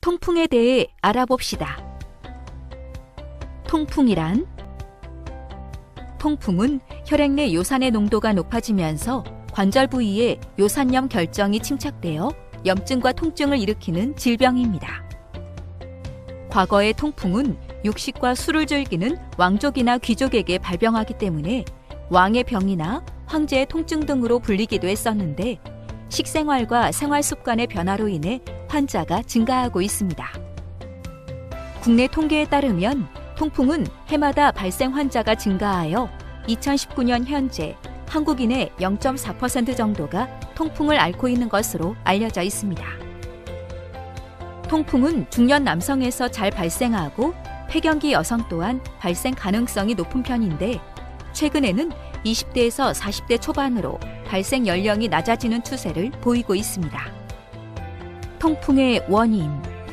통풍에 대해 알아봅시다. 통풍이란? 통풍은 혈액 내 요산의 농도가 높아지면서 관절 부위에 요산염 결정이 침착되어 염증과 통증을 일으키는 질병입니다. 과거의 통풍은 육식과 술을 즐기는 왕족이나 귀족에게 발병하기 때문에 왕의 병이나 황제의 통증 등으로 불리기도 했었는데 식생활과 생활 습관의 변화로 인해 환자가 증가하고 있습니다. 국내 통계에 따르면 통풍은 해마다 발생 환자가 증가하여 2019년 현재 한국인의 0.4% 정도가 통풍을 앓고 있는 것으로 알려져 있습니다. 통풍은 중년 남성에서 잘 발생하고 폐경기 여성 또한 발생 가능성이 높은 편인데 최근에는 20대에서 40대 초반으로 발생 연령이 낮아지는 추세를 보이고 있습니다. 통풍의 원인.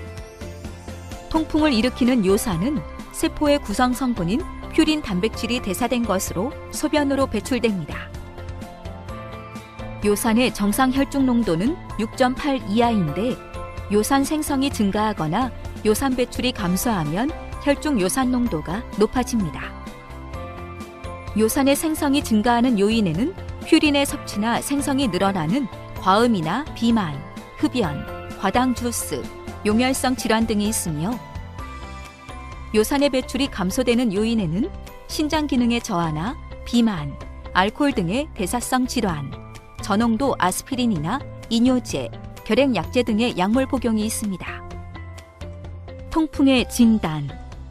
통풍을 일으키는 요산은 세포의 구성 성분인 퓨린 단백질이 대사된 것으로 소변으로 배출됩니다. 요산의 정상 혈중 농도는 6.8 이하인데 요산 생성이 증가하거나 요산 배출이 감소하면 혈중 요산 농도가 높아집니다. 요산의 생성이 증가하는 요인에는 퓨린의 섭취나 생성이 늘어나는 과음이나 비만, 흡연, 과당 주스, 용혈성 질환 등이 있으며 요산의 배출이 감소되는 요인에는 신장 기능의 저하나 비만, 알코올 등의 대사성 질환, 저농도 아스피린이나 이뇨제, 결핵 약제 등의 약물 복용이 있습니다. 통풍의 진단.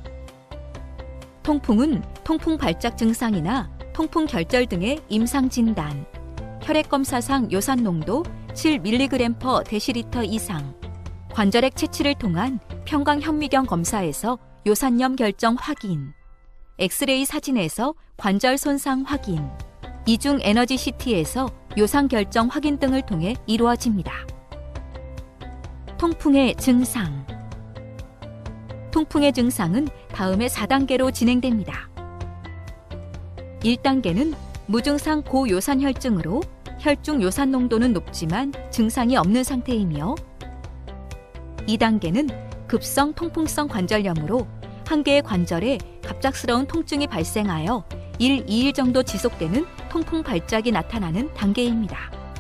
통풍은 통풍 발작 증상이나 통풍 결절 등의 임상 진단, 혈액 검사상 요산 농도 7mg/dL 이상, 관절액 채취를 통한 평강 현미경 검사에서 요산염 결정 확인, 엑스레이 사진에서 관절 손상 확인, 이중 에너지 CT에서 요산 결정 확인 등을 통해 이루어집니다. 통풍의 증상. 통풍의 증상은 다음의 4단계로 진행됩니다. 1단계는 무증상 고요산 혈증으로 혈중 요산 농도는 높지만 증상이 없는 상태이며 2단계는 급성 통풍성 관절염으로 한 개의 관절에 갑작스러운 통증이 발생하여 1, 2일 정도 지속되는 통풍 발작이 나타나는 단계입니다.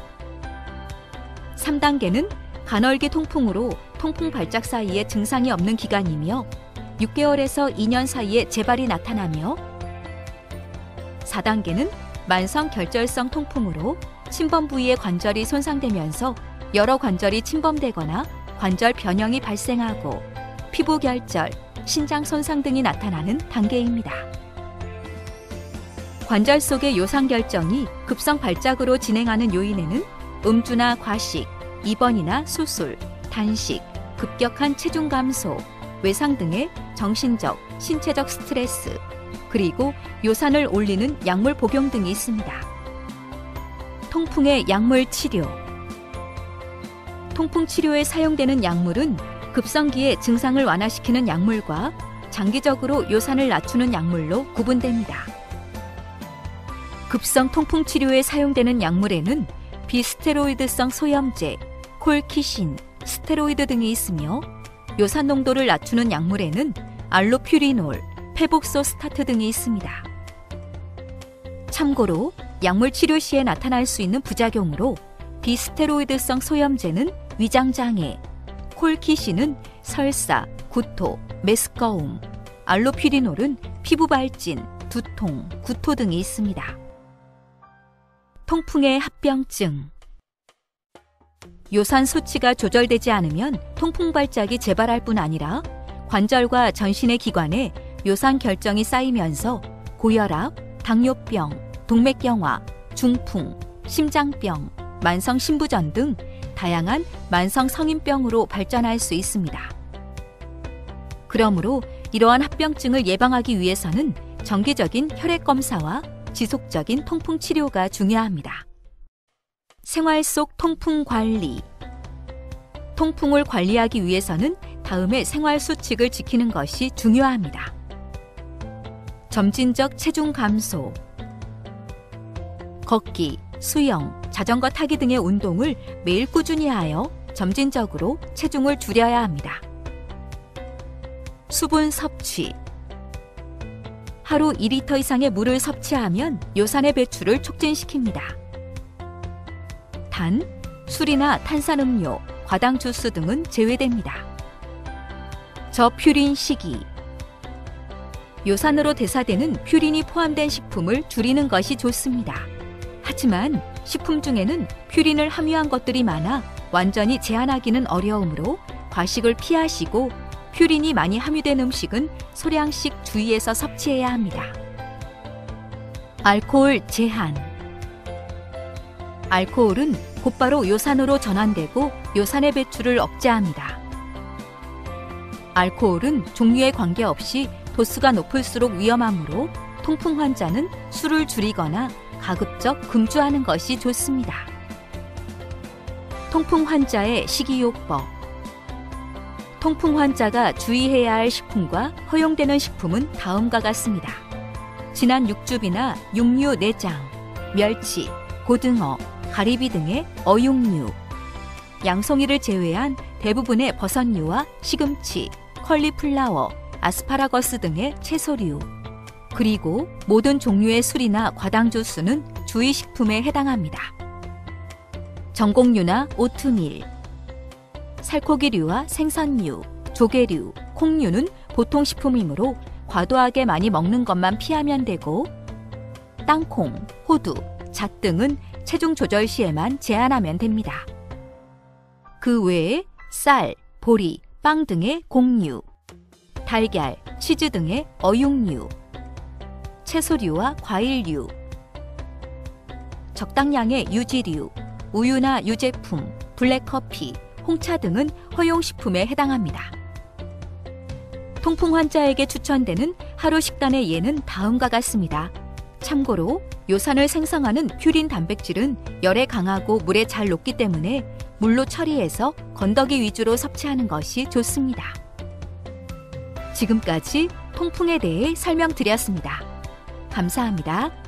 3단계는 간헐기 통풍으로 통풍 발작 사이에 증상이 없는 기간이며 6개월에서 2년 사이에 재발이 나타나며 4단계는 만성 결절성 통풍으로 침범 부위의 관절이 손상되면서 여러 관절이 침범되거나 관절 변형이 발생하고 피부 결절, 신장 손상 등이 나타나는 단계입니다. 관절 속의 요산 결정이 급성 발작으로 진행하는 요인에는 음주나 과식, 입원이나 수술, 단식, 급격한 체중 감소, 외상 등의 정신적, 신체적 스트레스, 그리고 요산을 올리는 약물 복용 등이 있습니다. 통풍의 약물 치료. 통풍 치료에 사용되는 약물은 급성기의 증상을 완화시키는 약물과 장기적으로 요산을 낮추는 약물로 구분됩니다. 급성 통풍 치료에 사용되는 약물에는 비스테로이드성 소염제, 콜키신, 스테로이드 등이 있으며 요산 농도를 낮추는 약물에는 알로퓨리놀, 페복소스타트 등이 있습니다. 참고로 약물 치료 시에 나타날 수 있는 부작용으로 비스테로이드성 소염제는 위장장애, 콜키신은 설사, 구토, 메스꺼움, 알로퓨리놀은 피부 발진, 두통, 구토 등이 있습니다. 통풍의 합병증. 요산 수치가 조절되지 않으면 통풍 발작이 재발할 뿐 아니라 관절과 전신의 기관에 요산 결정이 쌓이면서 고혈압, 당뇨병, 동맥경화, 중풍, 심장병, 만성 신부전 등 다양한 만성 성인병으로 발전할 수 있습니다. 그러므로 이러한 합병증을 예방하기 위해서는 정기적인 혈액 검사와 지속적인 통풍 치료가 중요합니다. 생활 속 통풍 관리. 통풍을 관리하기 위해서는 다음의 생활 수칙을 지키는 것이 중요합니다. 점진적 체중 감소, 걷기, 수영, 자전거 타기 등의 운동을 매일 꾸준히 하여 점진적으로 체중을 줄여야 합니다. 수분 섭취. 하루 2리터 이상의 물을 섭취하면 요산의 배출을 촉진시킵니다. 단, 술이나 탄산음료, 과당 주스 등은 제외됩니다. 저퓨린 식이. 요산으로 대사되는 퓨린이 포함된 식품을 줄이는 것이 좋습니다. 하지만 식품 중에는 퓨린을 함유한 것들이 많아 완전히 제한하기는 어려우므로 과식을 피하시고 퓨린이 많이 함유된 음식은 소량씩 주의해서 섭취해야 합니다. 알코올 제한. 알코올은 곧바로 요산으로 전환되고 요산의 배출을 억제합니다. 알코올은 종류에 관계없이 도수가 높을수록 위험하므로 통풍 환자는 술을 줄이거나 가급적 금주하는 것이 좋습니다. 통풍 환자의 식이요법. 통풍 환자가 주의해야 할 식품과 허용되는 식품은 다음과 같습니다. 진한 육즙이나 육류 내장, 멸치, 고등어, 가리비 등의 어육류, 양송이를 제외한 대부분의 버섯류와 시금치, 컬리플라워, 아스파라거스 등의 채소류, 그리고 모든 종류의 술이나 과당 주스는 주의식품에 해당합니다. 전곡류나 오트밀, 살코기류와 생선류, 조개류, 콩류는 보통 식품이므로 과도하게 많이 먹는 것만 피하면 되고, 땅콩, 호두, 잣 등은 체중 조절 시에만 제한하면 됩니다. 그 외에 쌀, 보리, 빵 등의 곡류, 달걀, 치즈 등의 어육류, 채소류와 과일류, 적당량의 유지류, 우유나 유제품, 블랙커피, 홍차 등은 허용식품에 해당합니다. 통풍 환자에게 추천되는 하루 식단의 예는 다음과 같습니다. 참고로 요산을 생성하는 퓨린 단백질은 열에 강하고 물에 잘 녹기 때문에 물로 처리해서 건더기 위주로 섭취하는 것이 좋습니다. 지금까지 통풍에 대해 설명드렸습니다. 감사합니다.